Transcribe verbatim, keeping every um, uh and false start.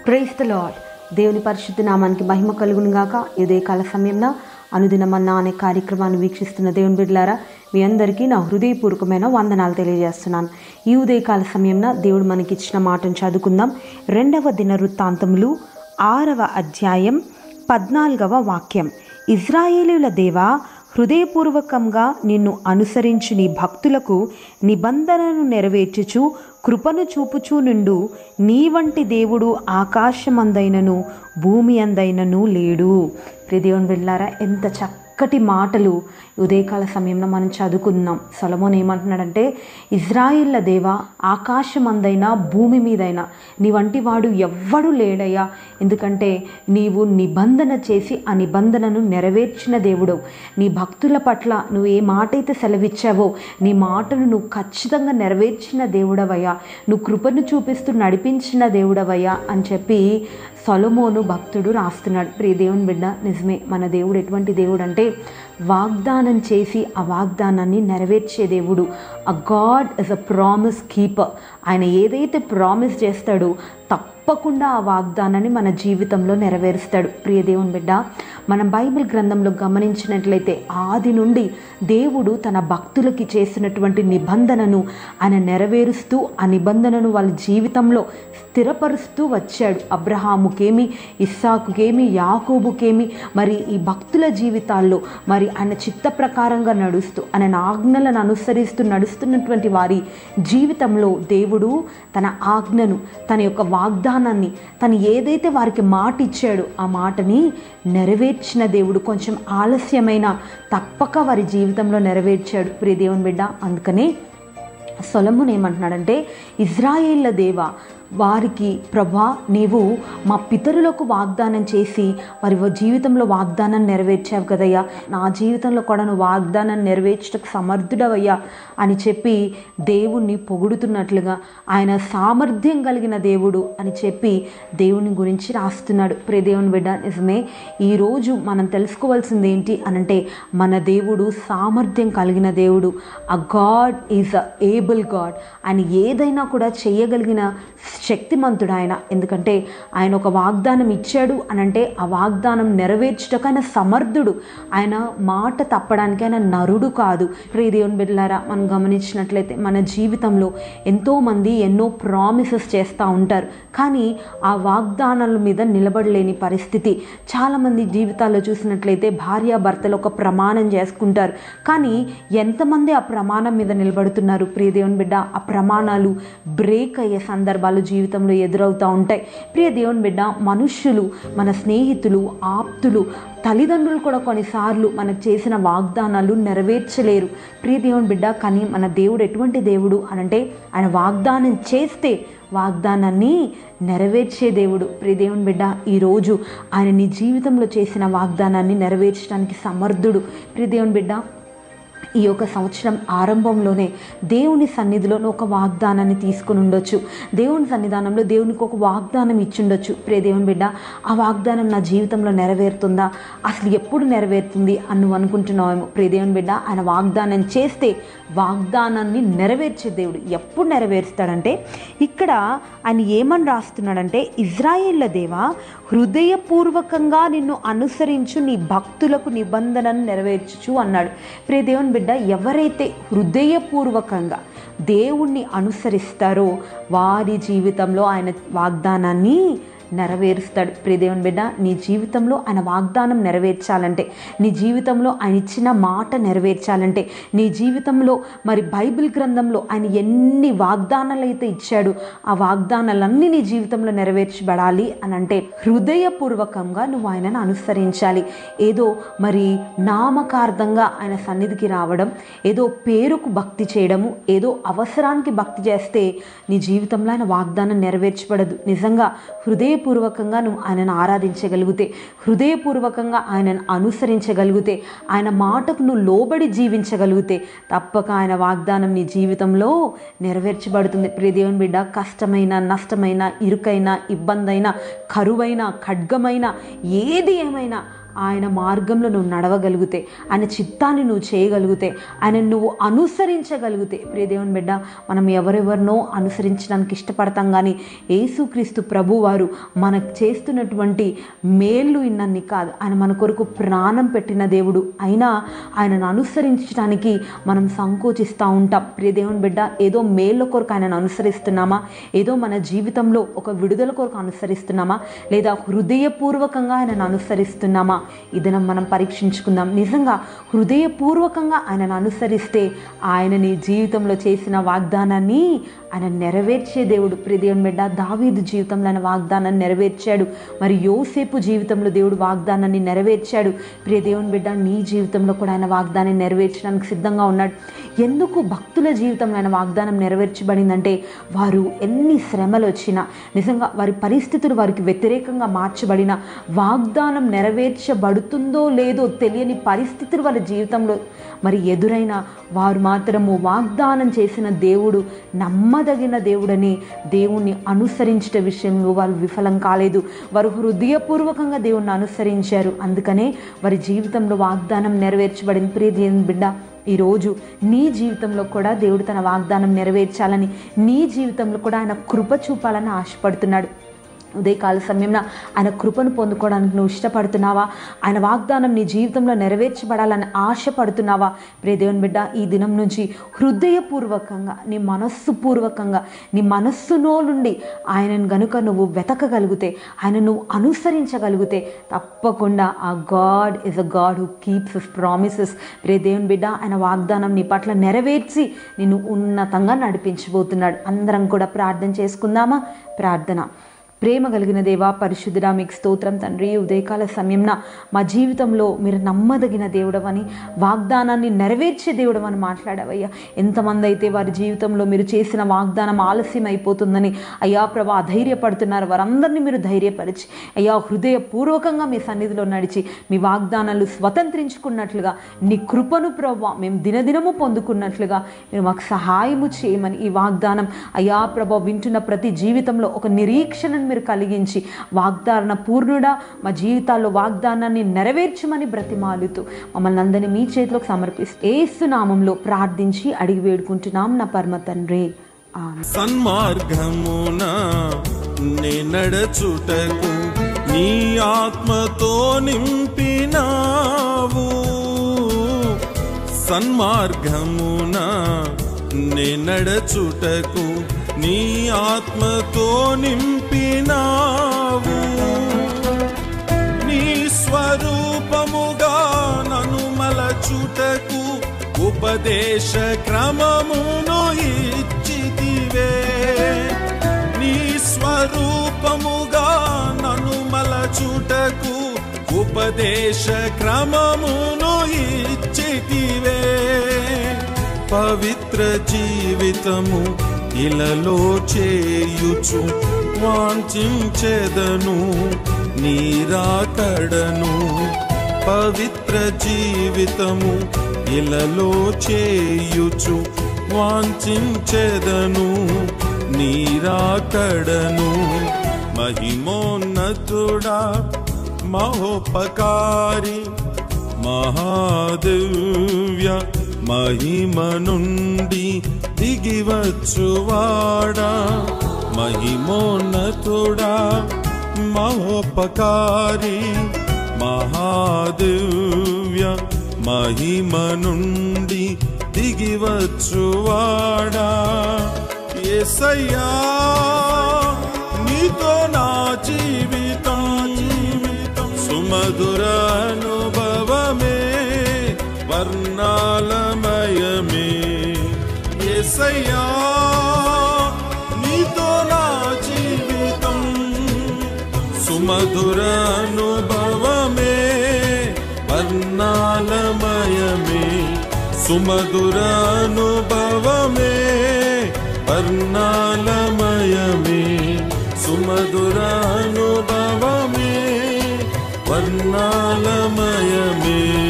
Praise the lord. దేవుని పరిశుద్ధ నామానికి మహిమ కలుగును గాక. ఉదయకాల సమయంలో అనుదినమన్నా అనే కార్యక్రమాన్ని వీక్షిస్తున్న దేవుని బిడ్డలారా, మీ అందరికీ నా హృదయపూర్వకమైన వందనాలు తెలియజేస్తున్నాను. ఈ ఉదయకాల సమయంలో దేవుడు మనకి ఇచ్చిన మాటను చదువుకుందాం. రెండవ దిన వృత్తాంతములు ఆరవ అధ్యాయం పద్నాలుగవ వాక్యం. ఇజ్రాయేలీయుల దేవా, హృదయపూర్వకంగా నిన్ను అనుసరించి నీ భక్తులకు నిబంధనను నెరవేర్చుచు కృపను చూపుచూ నుండు నీ వంటి దేవుడు ఆకాశమందైనను భూమి అందైనను లేడు. ప్రియదేవుని బిడ్డలారా, ఎంత చక్కటి మాటలు ఉదయకాల సమయంలో మనం చదువుకుందాం. సొలొమోను ఏమంటున్నాడంటే, ఇజ్రాయిల్ల దేవా, ఆకాశమందైనా భూమి మీదైనా నీ వంటి వాడు ఎవ్వడు లేడయ్యా. ఎందుకంటే నీవు నిబంధన చేసి ఆ నిబంధనను నెరవేర్చిన దేవుడు. నీ భక్తుల పట్ల నువ్వు ఏ మాట అయితే సెలవిచ్చావో నీ మాటను నువ్వు ఖచ్చితంగా నెరవేర్చిన దేవుడవయ్యా, నువ్వు కృపను చూపిస్తూ నడిపించిన దేవుడవయ్యా అని చెప్పి సొలొమోను భక్తుడు రాస్తున్నాడు. ప్రియ దేవుని బిడ్డ, నిజమే, మన దేవుడు ఎటువంటి దేవుడు అంటే వాగ్దానం చేసి ఆ వాగ్దానాన్ని నెరవేర్చే దేవుడు. A God is a promise keeper. ఆయన ఏదైతే ప్రామిస్ చేస్తాడో తప్పకుండా ఆ వాగ్దానాన్ని మన జీవితంలో నెరవేరుస్తాడు. ప్రియ దేవుని బిడ్డ, మనం బైబిల్ గ్రంథంలో గమనించినట్లయితే ఆది నుండి దేవుడు తన భక్తులకి చేసినటువంటి నిబంధనను ఆయన నెరవేరుస్తూ ఆ నిబంధనను వాళ్ళ జీవితంలో స్థిరపరుస్తూ వచ్చాడు. అబ్రహాముకేమి, ఇస్సాకుకేమి, యాకోబుకేమి, మరి ఈ భక్తుల జీవితాల్లో మరి ఆయన చిత్త ప్రకారంగా నడుస్తూ ఆయన ఆజ్ఞలను అనుసరిస్తూ నడుస్తున్నటువంటి వారి జీవితంలో దేవుడు తన ఆజ్ఞను, తన యొక్క వాగ్దానాన్ని, తను ఏదైతే వారికి మాట ఇచ్చాడో ఆ మాటని నెరవేర్చిన దేవుడు. కొంచెం ఆలస్యమైన తప్పక వారి జీవితంలో నెరవేర్చాడు. ప్రియ దేవుని బిడ్డ, అందుకనే సొలొమోను ఏమంటున్నాడంటే, ఇజ్రాయేళ్ల దేవా, వారికి ప్రభా, నీవు మా పితరులకు వాగ్దానం చేసి వారి జీవితంలో వాగ్దానం నెరవేర్చావు కదయ్యా, నా జీవితంలో కూడా నువ్వు వాగ్దానం నెరవేర్చటకు సమర్థుడవయ్యా అని చెప్పి దేవుణ్ణి పొగుడుతున్నట్లుగా, ఆయన సామర్థ్యం కలిగిన దేవుడు అని చెప్పి దేవుని గురించి రాస్తున్నాడు. ప్రియ దేవుని బిడ్డ, నిజమే, ఈరోజు మనం తెలుసుకోవాల్సింది ఏంటి అనంటే, మన దేవుడు సామర్థ్యం కలిగిన దేవుడు. A God is a able God. ఆయన ఏదైనా కూడా చేయగలిగిన శక్తిమంతుడు ఆయన. ఎందుకంటే ఆయన ఒక వాగ్దానం ఇచ్చాడు అనంటే ఆ వాగ్దానం నెరవేర్చుటకు ఆయన సమర్థుడు. ఆయన మాట తప్పడానికి ఆయన నరుడు కాదు. ప్రియ దేవుని బిడ్డలారా, మనం గమనించినట్లయితే మన జీవితంలో ఎంతోమంది ఎన్నో ప్రామిసెస్ చేస్తూ ఉంటారు, కానీ ఆ వాగ్దానాల మీద నిలబడలేని పరిస్థితి. చాలామంది జీవితాల్లో చూసినట్లయితే భార్యాభర్తలు ఒక ప్రమాణం చేసుకుంటారు, కానీ ఎంతమంది ఆ ప్రమాణం మీద నిలబడుతున్నారు? ప్రియ దేవుని బిడ్డ, ఆ ప్రమాణాలు బ్రేక్ అయ్యే సందర్భాలు జీవితంలో ఎదురవుతూ ఉంటాయి. ప్రియ దేవుని బిడ్డ, మనుష్యులు, మన స్నేహితులు, ఆప్తులు, తల్లిదండ్రులు కూడా కొన్నిసార్లు మనకు చేసిన వాగ్దానాలు నెరవేర్చలేరు. ప్రియ దేవుని బిడ్డ, కానీ మన దేవుడు ఎటువంటి దేవుడు అనంటే, ఆయన వాగ్దానం చేస్తే వాగ్దానాన్ని నెరవేర్చే దేవుడు. ప్రియ దేవుని బిడ్డ, ఈరోజు ఆయన నీ జీవితంలో చేసిన వాగ్దానాన్ని నెరవేర్చడానికి సమర్థుడు. ప్రియ దేవుని బిడ్డ, ఈ యొక్క సంవత్సరం ఆరంభంలోనే దేవుని సన్నిధిలో ఒక వాగ్దానాన్ని తీసుకుని ఉండొచ్చు. దేవుని సన్నిధానంలో దేవునికి ఒక వాగ్దానం ఇచ్చిండొచ్చు. ప్రియ దేవుని బిడ్డ, ఆ వాగ్దానం నా జీవితంలో నెరవేరుతుందా, అసలు ఎప్పుడు నెరవేరుతుంది అని నువ్వు అనుకుంటున్నావేమో. ప్రియ దేవుని బిడ్డ, ఆయన వాగ్దానం చేస్తే వాగ్దానాన్ని నెరవేర్చే దేవుడు. ఎప్పుడు నెరవేరుస్తాడంటే, ఇక్కడ ఆయన ఏమని రాస్తున్నాడంటే, ఇజ్రాయేళ్ల దేవా, హృదయపూర్వకంగా నిన్ను అనుసరించు నీ భక్తులకు నిబంధనను నెరవేర్చుచు అన్నాడు. ప్రియ దేవుని బిడ్డ, ఎవరైతే హృదయపూర్వకంగా దేవుణ్ణి అనుసరిస్తారో వారి జీవితంలో ఆయన వాగ్దానాన్ని నెరవేరుస్తాడు. ప్రియ దేవుని బిడ్డ, నీ జీవితంలో ఆయన వాగ్దానం నెరవేర్చాలంటే, నీ జీవితంలో ఆయన ఇచ్చిన మాట నెరవేర్చాలంటే, నీ జీవితంలో మరి బైబిల్ గ్రంథంలో ఆయన ఎన్ని వాగ్దానాలు అయితే ఇచ్చాడు ఆ వాగ్దానాలన్నీ నీ జీవితంలో నెరవేర్చబడాలి అని అంటే హృదయపూర్వకంగా నువ్వు ఆయనను అనుసరించాలి. ఏదో మరి నామకార్థంగా ఆయన సన్నిధికి రావడం, ఏదో పేరుకు భక్తి చేయడము, ఏదో అవసరానికి భక్తి చేస్తే నీ జీవితంలో ఆయన వాగ్దానం నెరవేర్చబడదు. నిజంగా హృదయ హృదయపూర్వకంగా నువ్వు ఆయనను ఆరాధించగలిగితే, హృదయపూర్వకంగా ఆయనను అనుసరించగలిగితే, ఆయన మాటకు నువ్వు లోబడి జీవించగలిగితే తప్పక ఆయన వాగ్దానం నీ జీవితంలో నెరవేర్చబడుతుంది. ప్రియ దేవుని బిడ్డ, కష్టమైన, నష్టమైన, ఇరుకైన, ఇబ్బంది అయినా, కరువైన, ఖడ్గమైన, ఏది ఏమైనా ఆయన మార్గంలో నువ్వు నడవగలిగితే, ఆయన చిత్తాన్ని నువ్వు చేయగలిగితే, ఆయన నువ్వు అనుసరించగలిగితే, ప్రియ దేవుని బిడ్డ, మనం ఎవరెవరినో అనుసరించడానికి ఇష్టపడతాం, కానీ యేసుక్రీస్తు ప్రభువారు మనకు చేస్తున్నటువంటి మేళ్ళు ఇన్నన్ని కాదు. ఆయన మన కొరకు ప్రాణం పెట్టిన దేవుడు. అయినా ఆయనను అనుసరించడానికి మనం సంకోచిస్తూ ఉంటాం. ప్రియ దేవుని బిడ్డ, ఏదో మేళ్ళ కొరకు ఆయనను అనుసరిస్తున్నామా, ఏదో మన జీవితంలో ఒక విడుదల కొరకు అనుసరిస్తున్నామా, లేదా హృదయపూర్వకంగా ఆయనను అనుసరిస్తున్నామా? ఈ దినం మనం పరీక్షించుకుందాం. నిజంగా హృదయపూర్వకంగా ఆయనను అనుసరిస్తే ఆయన నీ జీవితంలో చేసిన వాగ్దానాన్ని ఆయన నెరవేర్చే దేవుడు. ప్రియ దేవుని బిడ్డ, దావీదు జీవితంలో ఆయన వాగ్దానాన్ని నెరవేర్చాడు. మరి యోసేపు జీవితంలో దేవుడు వాగ్దానాన్ని నెరవేర్చాడు. ప్రియ దేవుని బిడ్డ, నీ జీవితంలో కూడా ఆయన వాగ్దానాన్ని నెరవేర్చడానికి సిద్ధంగా ఉన్నాడు. ఎందుకు భక్తుల జీవితంలో ఆయన వాగ్దానం నెరవేర్చబడిందంటే, వారు ఎన్ని శ్రమలు వచ్చినా, నిజంగా వారి పరిస్థితులు వారికి వ్యతిరేకంగా మార్చబడిన, వాగ్దానం నెరవేర్చబడుతుందో లేదో తెలియని పరిస్థితులు వాళ్ళ జీవితంలో మరి ఎదురైన వారు మాత్రము వాగ్దానం చేసిన దేవుడు నమ్మదగిన దేవుడని దేవుణ్ణి అనుసరించే విషయంలో వాళ్ళు విఫలం కాలేదు. వారు హృదయపూర్వకంగా దేవుణ్ణి అనుసరించారు. అందుకనే వారి జీవితంలో వాగ్దానం నెరవేర్చబడింది. ప్రియ దేవుని బిడ్డ, ఈరోజు నీ జీవితంలో కూడా దేవుడు తన వాగ్దానం నెరవేర్చాలని, నీ జీవితంలో కూడా ఆయన కృప చూపాలని ఆశపడుతున్నాడు. ఉదయకాల సమయంలో ఆయన కృపను పొందుకోవడానికి నువ్వు ఇష్టపడుతున్నావా? ఆయన వాగ్దానం నీ జీవితంలో నెరవేర్చబడాలని ఆశపడుతున్నావా? ప్రియ దేవుని బిడ్డ, ఈ దినం నుంచి హృదయపూర్వకంగా, నీ మనస్సు పూర్వకంగా, నీ మనస్సులో నుండి ఆయనను గనుక నువ్వు వెతకగలిగితే, ఆయన నువ్వు అనుసరించగలిగితే, తప్పకుండా ఆ God is a God who keeps his promises. ప్రియ దేవుని బిడ్డ, ఆయన వాగ్దానం నీ పట్ల నెరవేర్చి నిన్ను ఉన్నతంగా నడిపించబోతున్నాడు. అందరం కూడా ప్రార్థన చేసుకుందామా? ప్రార్థన. ప్రేమ కలిగిన దేవా, పరిశుద్ధుడా, మీకు స్తోత్రం తండ్రి. ఉదయకాల సమయంన మా జీవితంలో మీరు నమ్మదగిన దేవుడవని, వాగ్దానాన్ని నెరవేర్చే దేవుడవని మాట్లాడావయ్యా. ఎంతమంది అయితే వారి జీవితంలో మీరు చేసిన వాగ్దానం ఆలస్యం అయిపోతుందని అయ్యా ప్రభా అధైర్యపడుతున్నారు, వారందరినీ మీరు ధైర్యపరిచి అయ్యా హృదయపూర్వకంగా మీ సన్నిధిలో నడిచి మీ వాగ్దానాలు స్వతంత్రించుకున్నట్లుగా, నీ కృపను ప్రభా మేము దినదినము పొందుకున్నట్లుగా మీరు మాకు సహాయము చేయమని, ఈ వాగ్దానం అయ్యా ప్రభా వింటున్న ప్రతి జీవితంలో ఒక నిరీక్షణను మీరు కలిగించి, వాగ్దాన పూర్ణుడా మా జీవితాల్లో వాగ్దానాన్ని నెరవేర్చమని బ్రతిమాలుతూ మమ్మల్ని అందరినీ మీ చేతిలోకి సమర్పిస్తూ యేసు నామంలో ప్రార్థించి అడిగి వేడుకుంటున్నాం నా పరమ తండ్రి. సన్మార్గమున నే నడచుటకు నీ ఆత్మతో నింపినావు, సన్మార్గమున నే నడచుటకు నీ ఆత్మతో నింపినావు, నీ స్వరూపముగా నన్ను మలచుటకు ఉపదేశ క్రమమును ఇచ్చితివే, నీ స్వరూపముగా నన్ను మలచుటకు ఉపదేశ క్రమమును ఇచ్చితివే, పవిత్ర జీవితము ఇలలో చేయుచు వాంఛించెదను నీ రాకడను, పవిత్ర జీవితము ఇలలో చేయుచు వాంఛించెదను నీ రాకడను, మహిమోన్నతుడా మహోపకారి మహాదివ్య మహిమ నుండి దిగివచ్చువాడా, మహిమోన్నతుడా మహోపకారి మహాదివ్య మహిమ నుండి దిగివచ్చువాడా, యేసయ్యా నీతో నా జీవితం సుమధుర అనుభవమే వర్ణాలమయమే, యేసయ్యా నీతో నా జీవితం సుమధుర అనుభవమే వర్ణాలమయమే, సుమధుర అనుభవమే వర్ణాలమయమే, సుమధుర అనుభవమే వర్ణాలమయమే.